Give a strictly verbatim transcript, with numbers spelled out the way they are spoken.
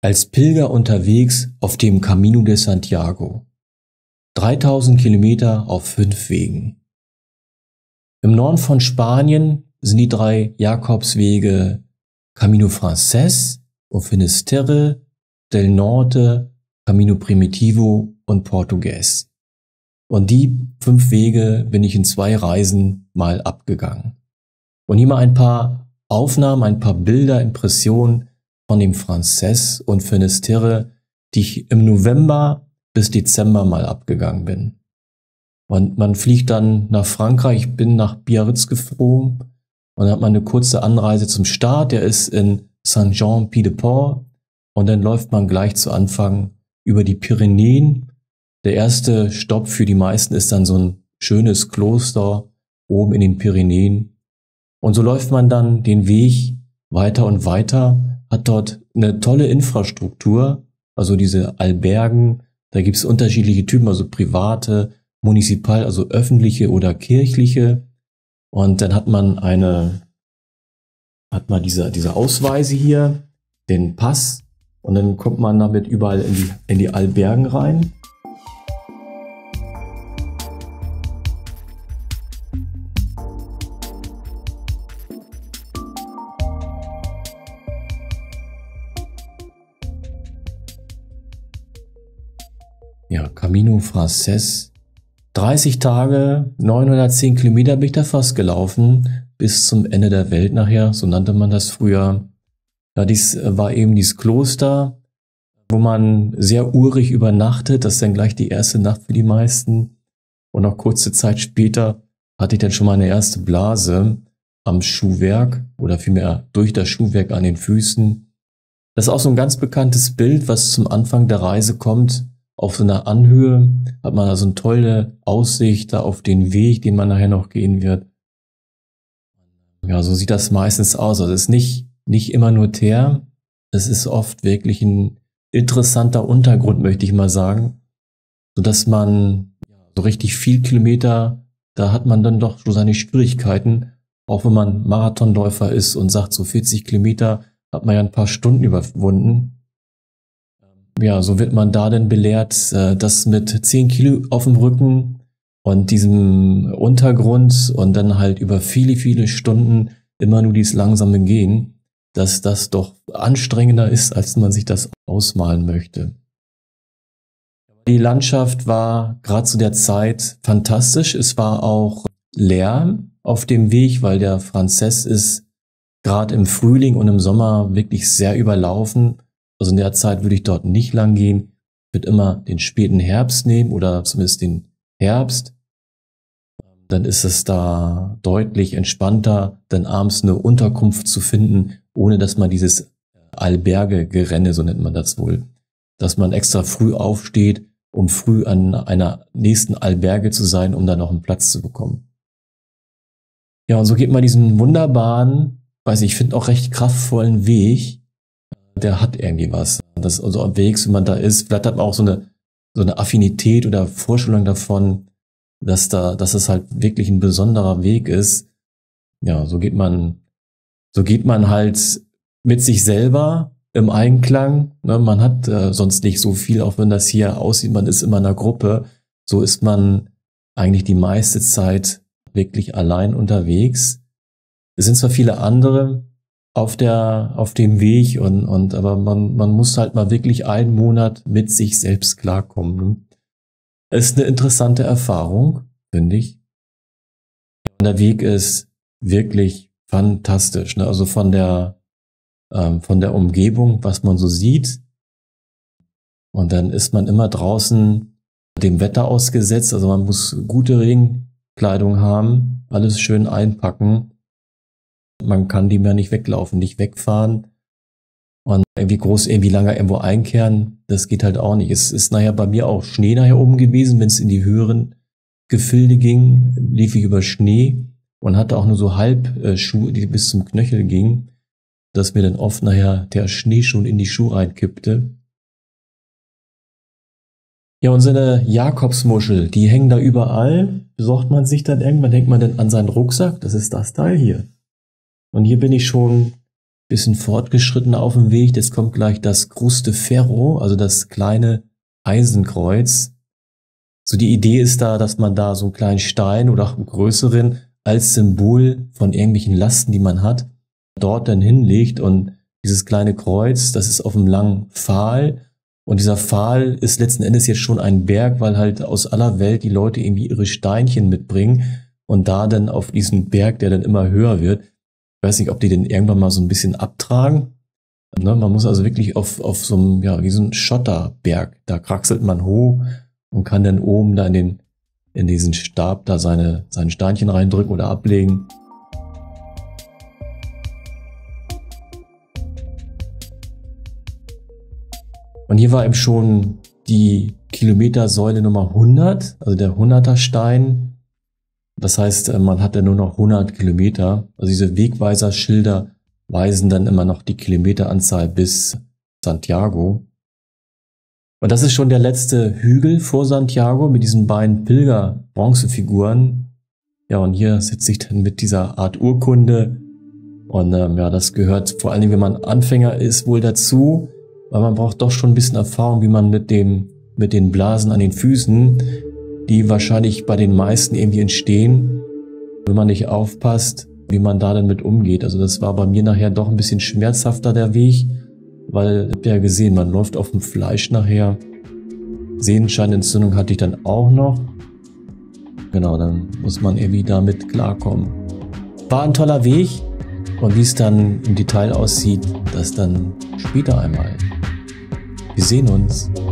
Als Pilger unterwegs auf dem Camino de Santiago. dreitausend Kilometer auf fünf Wegen. Im Norden von Spanien sind die drei Jakobswege Camino Frances und Finisterre del Norte, Camino Primitivo und Portugués. Und die fünf Wege bin ich in zwei Reisen mal abgegangen. Und hier mal ein paar Aufnahmen, ein paar Bilder, Impressionen von dem Frances und Finisterre, die ich im November bis Dezember mal abgegangen bin. Und man fliegt dann nach Frankreich, ich bin nach Biarritz geflogen und dann hat man eine kurze Anreise zum Start, der ist in Saint-Jean-Pied-de-Port und dann läuft man gleich zu Anfang über die Pyrenäen. Der erste Stopp für die meisten ist dann so ein schönes Kloster oben in den Pyrenäen. Und so läuft man dann den Weg weiter und weiter, hat dort eine tolle Infrastruktur, also diese Albergen, da gibt es unterschiedliche Typen, also private, municipal, also öffentliche oder kirchliche. Und dann hat man eine, hat man diese, diese Ausweise hier, den Pass, und dann kommt man damit überall in die, in die Albergen rein. Ja, Camino Frances. dreißig Tage, neunhundertzehn Kilometer bin ich da fast gelaufen, bis zum Ende der Welt nachher, so nannte man das früher. Ja, dies war eben dieses Kloster, wo man sehr urig übernachtet, das ist dann gleich die erste Nacht für die meisten. Und noch kurze Zeit später hatte ich dann schon meine erste Blase am Schuhwerk oder vielmehr durch das Schuhwerk an den Füßen. Das ist auch so ein ganz bekanntes Bild, was zum Anfang der Reise kommt. Auf so einer Anhöhe hat man also eine tolle Aussicht da auf den Weg, den man nachher noch gehen wird. Ja, so sieht das meistens aus. Also es ist nicht, nicht immer nur Teer. Es ist oft wirklich ein interessanter Untergrund, möchte ich mal sagen. Sodass man so richtig viel Kilometer, da hat man dann doch so seine Schwierigkeiten. Auch wenn man Marathonläufer ist und sagt, so vierzig Kilometer hat man ja ein paar Stunden überwunden. Ja, so wird man da denn belehrt, dass mit zehn Kilo auf dem Rücken und diesem Untergrund und dann halt über viele, viele Stunden immer nur dieses langsame Gehen, dass das doch anstrengender ist, als man sich das ausmalen möchte. Die Landschaft war gerade zu der Zeit fantastisch. Es war auch leer auf dem Weg, weil der Frances ist gerade im Frühling und im Sommer wirklich sehr überlaufen. Also in der Zeit würde ich dort nicht lang gehen. Ich würde immer den späten Herbst nehmen oder zumindest den Herbst. Dann ist es da deutlich entspannter, dann abends eine Unterkunft zu finden, ohne dass man dieses Alberge-Gerenne, so nennt man das wohl, dass man extra früh aufsteht, um früh an einer nächsten Alberge zu sein, um da noch einen Platz zu bekommen. Ja, und so geht man diesen wunderbaren, weiß ich, ich finde auch recht kraftvollen Weg. Der hat irgendwie was. Das ist also am Weg, wenn man da ist. Vielleicht hat man auch so eine, so eine Affinität oder Vorstellung davon, dass da, dass es halt wirklich ein besonderer Weg ist. Ja, so geht man, so geht man halt mit sich selber im Einklang. Ne, man hat äh, sonst nicht so viel, auch wenn das hier aussieht, man ist immer in einer Gruppe. So ist man eigentlich die meiste Zeit wirklich allein unterwegs. Es sind zwar viele andere auf der, auf dem Weg und, und, aber man, man muss halt mal wirklich einen Monat mit sich selbst klarkommen. Es ist eine interessante Erfahrung, finde ich. Und der Weg ist wirklich fantastisch, ne? Also von der, ähm, von der Umgebung, was man so sieht. Und dann ist man immer draußen dem Wetter ausgesetzt. Also man muss gute Regenkleidung haben, alles schön einpacken. Man kann die mehr nicht weglaufen, nicht wegfahren und irgendwie groß, irgendwie lange irgendwo einkehren, das geht halt auch nicht. Es ist nachher bei mir auch Schnee nachher oben gewesen, wenn es in die höheren Gefilde ging, lief ich über Schnee und hatte auch nur so Halbschuhe, die bis zum Knöchel gingen, dass mir dann oft nachher der Schnee schon in die Schuhe reinkippte. Ja, und so eine Jakobsmuschel, die hängen da überall, besorgt man sich dann irgendwann, denkt man dann an seinen Rucksack, das ist das Teil hier. Und hier bin ich schon bisschen fortgeschritten auf dem Weg. Jetzt kommt gleich das Cruce Ferro, also das kleine Eisenkreuz. So die Idee ist da, dass man da so einen kleinen Stein oder auch einen größeren als Symbol von irgendwelchen Lasten, die man hat, dort dann hinlegt. Und dieses kleine Kreuz, das ist auf einem langen Pfahl. Und dieser Pfahl ist letzten Endes jetzt schon ein Berg, weil halt aus aller Welt die Leute irgendwie ihre Steinchen mitbringen und da dann auf diesen Berg, der dann immer höher wird, ich weiß nicht, ob die den irgendwann mal so ein bisschen abtragen. Ne, man muss also wirklich auf, auf so einem, ja, wie so ein Schotterberg, da kraxelt man hoch und kann dann oben da in den, in diesen Stab da seine, seine Steinchen reindrücken oder ablegen. Und hier war eben schon die Kilometersäule Nummer hundert, also der hunderter Stein. Das heißt, man hat ja nur noch hundert Kilometer. Also diese Wegweiserschilder weisen dann immer noch die Kilometeranzahl bis Santiago. Und das ist schon der letzte Hügel vor Santiago mit diesen beiden Pilger-Bronzefiguren. Ja, und hier sitze ich dann mit dieser Art Urkunde. Und ähm, ja, das gehört vor allen Dingen, wenn man Anfänger ist, wohl dazu. Weil man braucht doch schon ein bisschen Erfahrung, wie man mit dem, mit den Blasen an den Füßen, die wahrscheinlich bei den meisten irgendwie entstehen, wenn man nicht aufpasst, wie man da dann mit umgeht. Also das war bei mir nachher doch ein bisschen schmerzhafter, der Weg, weil, ich habe ja gesehen, man läuft auf dem Fleisch nachher. Sehenscheinentzündung hatte ich dann auch noch. Genau, dann muss man irgendwie damit klarkommen. War ein toller Weg und wie es dann im Detail aussieht, das dann später einmal. Wir sehen uns.